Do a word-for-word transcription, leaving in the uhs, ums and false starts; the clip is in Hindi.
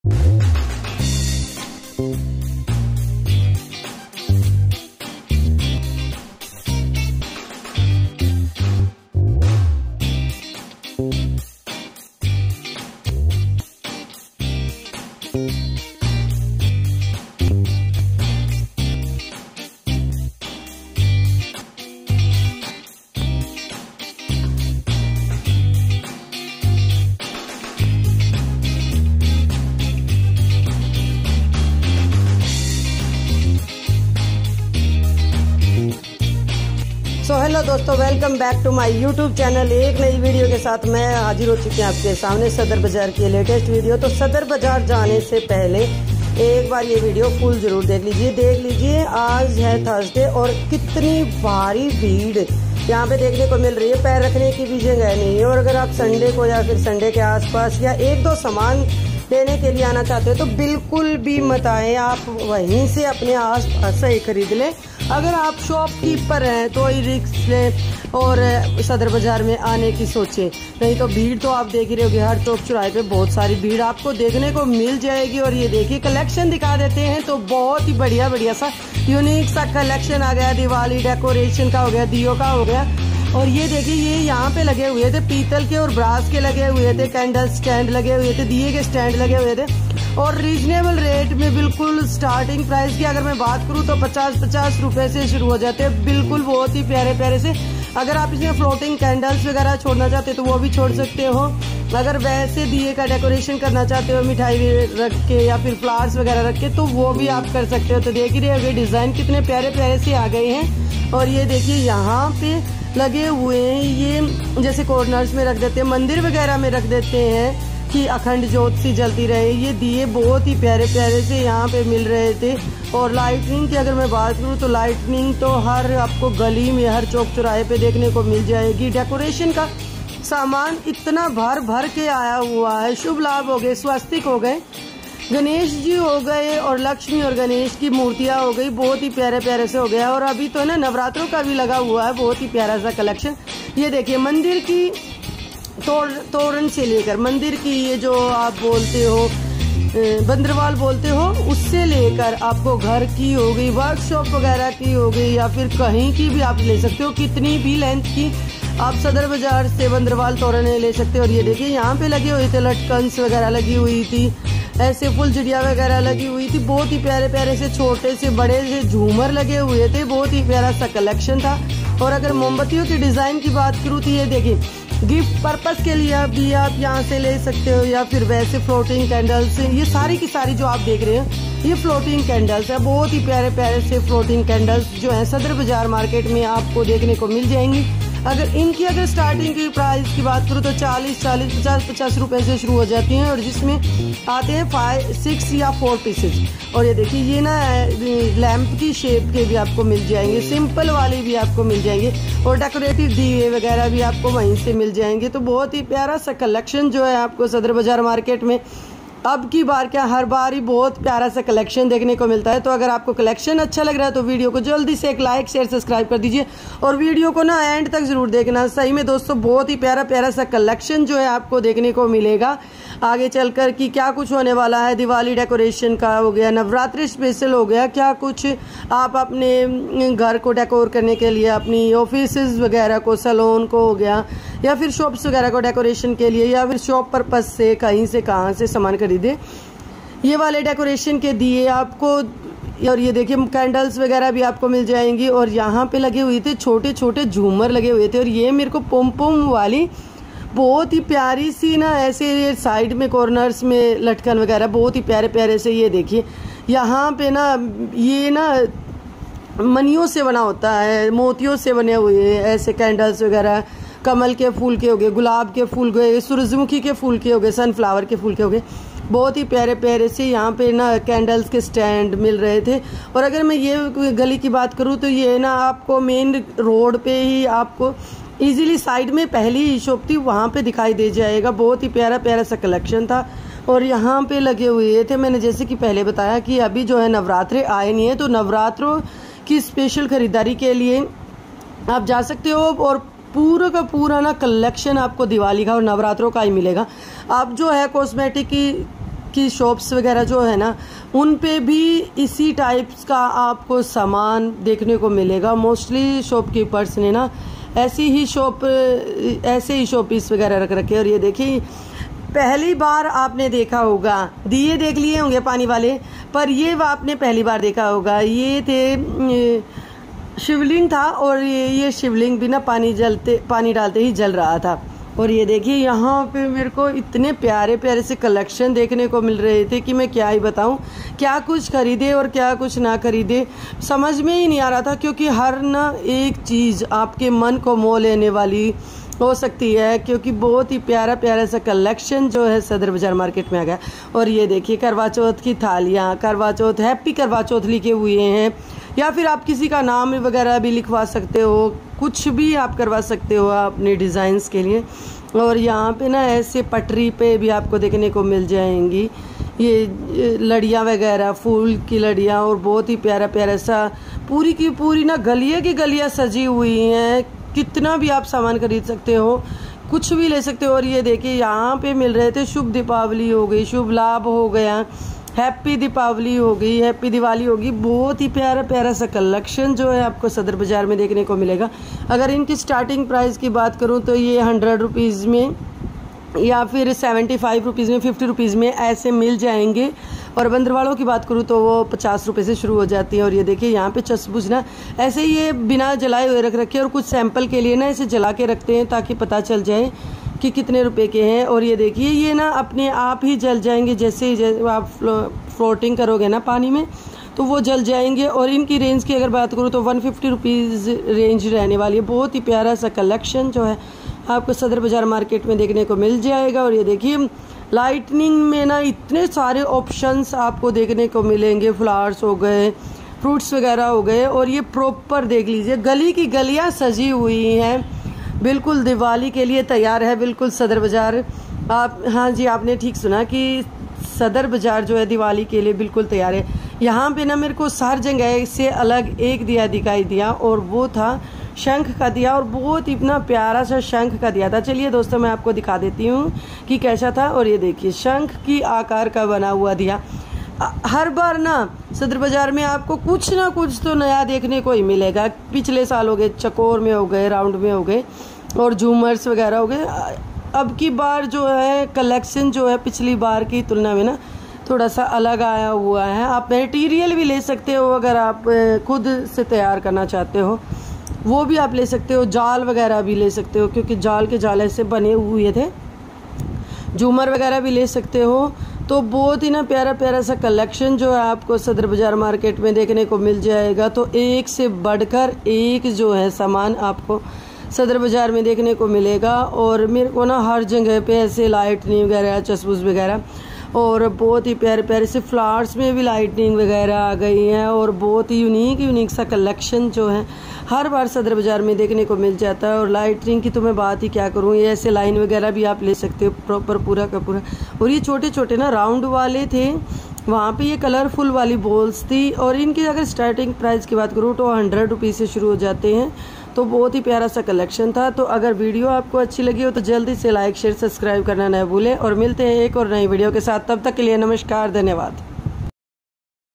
सो हेलो दोस्तों, welcome back to my YouTube channel. एक नई वीडियो के साथ मैं हाजिर हो चुकी हूँ आपके सामने सदर बाजार की लेटेस्ट वीडियो। तो सदर बाजार जाने से पहले एक बार ये वीडियो फुल जरूर देख लीजिए देख लीजिए आज है थर्सडे और कितनी भारी भीड़ यहाँ पे देखने को मिल रही है। पैर रखने की भी जगह नहीं है। और अगर आप संडे को या फिर संडे के आसपास या एक दो सामान लेने के लिए आना चाहते हो तो बिल्कुल भी मत आए, आप वहीं से अपने आस पास से खरीद लें। अगर आप शॉपकीपर हैं तो ही रिस्क लें और सदर बाजार में आने की सोचें, नहीं तो भीड़ तो आप देख ही रहे होगे। हर चौक चौराहे पे बहुत सारी भीड़ आपको देखने को मिल जाएगी। और ये देखिए कलेक्शन दिखा देते हैं तो बहुत ही बढ़िया बढ़िया सा यूनिक सा कलेक्शन आ गया। दिवाली डेकोरेशन का हो गया, दियो का हो गया। और ये देखिए ये यहाँ पे लगे हुए थे पीतल के और ब्रास के लगे हुए थे, कैंडल स्टैंड लगे हुए थे, दिए के स्टैंड लगे हुए थे और रीजनेबल रेट में बिल्कुल स्टार्टिंग प्राइस की अगर मैं बात करूँ तो पचास पचास रुपए से शुरू हो जाते हैं। बिल्कुल बहुत ही प्यारे प्यारे से। अगर आप इसमें फ्लोटिंग कैंडल्स वगैरह छोड़ना चाहते हो तो वो भी छोड़ सकते हो। अगर वैसे दिए का डेकोरेशन करना चाहते हो मिठाई रख के या फिर फ्लावर्स वगैरह रख के तो वो भी आप कर सकते हो। तो देख ही रहे होगे डिजाइन कितने प्यारे प्यारे से आ गए हैं। और ये देखिए यहाँ पे लगे हुए हैं, ये जैसे कॉर्नर्स में रख देते हैं, मंदिर वगैरह में रख देते हैं कि अखंड ज्योत सी जलती रहे। ये दिए बहुत ही प्यारे प्यारे से यहाँ पे मिल रहे थे। और लाइटनिंग की अगर मैं बात करूँ तो लाइटनिंग तो हर आपको गली में हर चौक चौराहे पे देखने को मिल जाएगी। डेकोरेशन का सामान इतना भर भर के आया हुआ है। शुभ लाभ हो गए, स्वस्तिक हो गए, गणेश जी हो गए और लक्ष्मी और गणेश की मूर्तियां हो गई। बहुत ही प्यारे प्यारे से हो गया। और अभी तो है ना नवरात्रों का भी लगा हुआ है, बहुत ही प्यारा सा कलेक्शन। ये देखिए मंदिर की तोड़ तोरण से लेकर मंदिर की ये जो आप बोलते हो बंदरवाल बोलते हो उससे लेकर आपको घर की हो गई, वर्कशॉप वगैरह की हो गई या फिर कहीं की भी आप ले सकते हो। कितनी भी लेंथ की आप सदर बाजार से बंदरवाल तोरण ले सकते हो। और ये देखिए यहाँ पे लगे हुए थे लटकन्स वगैरह लगी हुई थी, ऐसे फुल चिड़िया वगैरह लगी हुई थी। बहुत ही प्यारे प्यारे से छोटे से बड़े से झूमर लगे हुए थे। बहुत ही प्यारा सा कलेक्शन था। और अगर मोमबत्तियों की डिजाइन की बात करूँ तो ये देखिए गिफ्ट पर्पस के लिए भी आप यहाँ से ले सकते हो या फिर वैसे फ्लोटिंग कैंडल्स। ये सारी की सारी जो आप देख रहे हैं ये फ्लोटिंग कैंडल्स है। बहुत ही प्यारे प्यारे से फ्लोटिंग कैंडल्स जो है सदर बाजार मार्केट में आपको देखने को मिल जाएंगी। अगर इनकी अगर स्टार्टिंग की प्राइस की बात करूँ तो चालीस चालीस पचास पचास रुपए से शुरू हो जाती हैं और जिसमें आते हैं फाइव सिक्स या फोर पीसेस। और ये देखिए ये ना लैंप की शेप के भी आपको मिल जाएंगे, सिंपल वाले भी आपको मिल जाएंगे और डेकोरेटिव दिए वगैरह भी आपको वहीं से मिल जाएंगे। तो बहुत ही प्यारा सा कलेक्शन जो है आपको सदर बाजार मार्केट में अब की बार क्या हर बार ही बहुत प्यारा सा कलेक्शन देखने को मिलता है। तो अगर आपको कलेक्शन अच्छा लग रहा है तो वीडियो को जल्दी से एक लाइक शेयर सब्सक्राइब कर दीजिए और वीडियो को ना एंड तक जरूर देखना। सही में दोस्तों बहुत ही प्यारा प्यारा सा कलेक्शन जो है आपको देखने को मिलेगा आगे चलकर कि क्या कुछ होने वाला है। दिवाली डेकोरेशन का हो गया, नवरात्रि स्पेशल हो गया, क्या कुछ आप अपने घर को डेकोर करने के लिए, अपनी ऑफिस वगैरह को, सैलून को हो गया या फिर शॉप्स वगैरह को डेकोरेशन के लिए या फिर शॉप पर्पस से कहीं से कहाँ से सामान खरीदे, ये वाले डेकोरेशन के दिए आपको। और ये देखिए कैंडल्स वगैरह भी आपको मिल जाएंगी। और यहाँ पे लगे हुए थे छोटे छोटे झूमर लगे हुए थे। और ये मेरे को पोम पोम वाली बहुत ही प्यारी सी ना ऐसे साइड में कॉर्नर्स में लटकन वगैरह बहुत ही प्यारे प्यारे से। ये देखिए यहाँ पे ना ये ना मनियों से बना होता है, मोतियों से बने हुए ऐसे कैंडल्स वगैरह, कमल के फूल के हो गए, गुलाब के फूल के हो गए, सूरजमुखी के फूल के हो गए, सनफ्लावर के फूल के हो गए। बहुत ही प्यारे प्यारे से यहाँ पे ना कैंडल्स के स्टैंड मिल रहे थे। और अगर मैं ये गली की बात करूँ तो ये ना आपको मेन रोड पे ही आपको इजीली साइड में पहली ही शॉप थी वहाँ पे दिखाई दे जाएगा। बहुत ही प्यारा प्यारा सा कलेक्शन था और यहाँ पे लगे हुए थे। मैंने जैसे कि पहले बताया कि अभी जो है नवरात्रे आए नहीं है तो नवरात्रों की स्पेशल खरीदारी के लिए आप जा सकते हो और पूरा का पूरा ना कलेक्शन आपको दिवाली का और नवरात्रों का ही मिलेगा। आप जो है कॉस्मेटिक की की शॉप्स वगैरह जो है ना, उन पे भी इसी टाइप्स का आपको सामान देखने को मिलेगा। मोस्टली शॉपकीपर्स ने ना ऐसी ही शॉप ऐसे ही शॉपीस वगैरह रख रखे। और ये देखिए, पहली बार आपने देखा होगा, दिए देख लिए होंगे पानी वाले, पर ये आपने पहली बार देखा होगा। ये थे शिवलिंग था, और ये ये शिवलिंग भी ना पानी जलते पानी डालते ही जल रहा था। और ये देखिए, यहाँ पे मेरे को इतने प्यारे प्यारे से कलेक्शन देखने को मिल रहे थे कि मैं क्या ही बताऊँ, क्या कुछ खरीदे और क्या कुछ ना खरीदे समझ में ही नहीं आ रहा था। क्योंकि हर ना एक चीज़ आपके मन को मोह लेने वाली हो सकती है, क्योंकि बहुत ही प्यारा प्यारा सा कलेक्शन जो है सदर बाज़ार मार्केट में आ गया। और ये देखिए, करवा चौथ की थालियाँ, करवा चौथ, हैप्पी करवा चौथ लिखे हुए हैं, या फिर आप किसी का नाम वगैरह भी लिखवा सकते हो, कुछ भी आप करवा सकते हो अपने डिज़ाइंस के लिए। और यहाँ पे ना ऐसे पटरी पे भी आपको देखने को मिल जाएंगी ये लड़ियाँ वगैरह, फूल की लड़ियाँ, और बहुत ही प्यारा प्यारा सा पूरी की पूरी ना गलियाँ की गलियाँ सजी हुई हैं। कितना भी आप सामान खरीद सकते हो, कुछ भी ले सकते हो। और ये देखिए, यहाँ पे मिल रहे थे शुभ दीपावली हो गई, शुभ लाभ हो गया, हैप्पी दीपावली हो गई, हैप्पी दिवाली होगी। बहुत ही प्यारा प्यारा सा कलेक्शन जो है आपको सदर बाज़ार में देखने को मिलेगा। अगर इनकी स्टार्टिंग प्राइस की बात करूँ तो ये हंड्रेड रुपीज़ में या फिर सेवेंटी फाइव रुपीज़ में, फिफ्टी रुपीज़ में ऐसे मिल जाएंगे। और बंदरवाड़ों की बात करूँ तो वो पचास रुपये से शुरू हो जाती है। और ये देखिए, यहाँ पे चसबुज ना ऐसे ये बिना जलाए हुए रख रखे, और कुछ सैंपल के लिए ना इसे जला के रखते हैं ताकि पता चल जाए कि कितने रुपए के हैं। और ये देखिए, ये ना अपने आप ही जल जाएंगे, जैसे ही जैसे आप फ्लोटिंग करोगे ना पानी में तो वो जल जाएंगे। और इनकी रेंज की अगर बात करूँ तो वन फिफ्टी रुपीज़ रेंज रहने वाली है। बहुत ही प्यारा सा कलेक्शन जो है आपको सदर बाज़ार मार्केट में देखने को मिल जाएगा। और ये देखिए, लाइटनिंग में ना इतने सारे ऑप्शंस आपको देखने को मिलेंगे, फ्लावर्स हो गए, फ्रूट्स वगैरह हो गए। और ये प्रॉपर देख लीजिए, गली की गलियाँ सजी हुई हैं, बिल्कुल दिवाली के लिए तैयार है बिल्कुल सदर बाज़ार। आप, हाँ जी, आपने ठीक सुना कि सदर बाज़ार जो है दिवाली के लिए बिल्कुल तैयार है। यहाँ पे ना मेरे को हर जगह से अलग एक दिया दिखाई दिया, और वो था शंख का दिया, और बहुत इतना प्यारा सा शंख का दिया था। चलिए दोस्तों, मैं आपको दिखा देती हूँ कि कैसा था। और ये देखिए, शंख की आकार का बना हुआ दिया। हर बार ना सदर बाज़ार में आपको कुछ ना कुछ तो नया देखने को ही मिलेगा। पिछले साल हो गए चकोर में हो गए, राउंड में हो गए, और झूमर्स वगैरह हो गए। अब की बार जो है कलेक्शन जो है पिछली बार की तुलना में ना थोड़ा सा अलग आया हुआ है। आप मटेरियल भी ले सकते हो, अगर आप खुद से तैयार करना चाहते हो वो भी आप ले सकते हो। जाल वगैरह भी ले सकते हो, क्योंकि जाल के जाल ऐसे बने हुए थे। झूमर वगैरह भी ले सकते हो। तो बहुत ही ना प्यारा प्यारा सा कलेक्शन जो है आपको सदर बाज़ार मार्केट में देखने को मिल जाएगा। तो एक से बढ़कर एक जो है सामान आपको सदर बाज़ार में देखने को मिलेगा। और मेरे को ना हर जगह पे ऐसे लाइटनिंग वगैरह, चसबुज वगैरह, और बहुत ही प्यारे प्यारे से फ्लावर्स में भी लाइटनिंग वगैरह आ गई हैं। और बहुत ही यूनिक यूनिक सा कलेक्शन जो है हर बार सदर बाज़ार में देखने को मिल जाता है। और लाइटनिंग की तो मैं बात ही क्या करूँ, ये ऐसे लाइन वगैरह भी आप ले सकते हो प्रॉपर पूरा का पूरा। और ये छोटे छोटे ना राउंड वाले थे, वहाँ पे ये कलरफुल वाली बॉल्स थी। और इनकी अगर स्टार्टिंग प्राइस की बात करूँ तो हंड्रेड रुपीज़ से शुरू हो जाते हैं। तो बहुत ही प्यारा सा कलेक्शन था। तो अगर वीडियो आपको अच्छी लगी हो तो जल्दी से लाइक शेयर सब्सक्राइब करना न भूलें। और मिलते हैं एक और नई वीडियो के साथ, तब तक के लिए नमस्कार, धन्यवाद।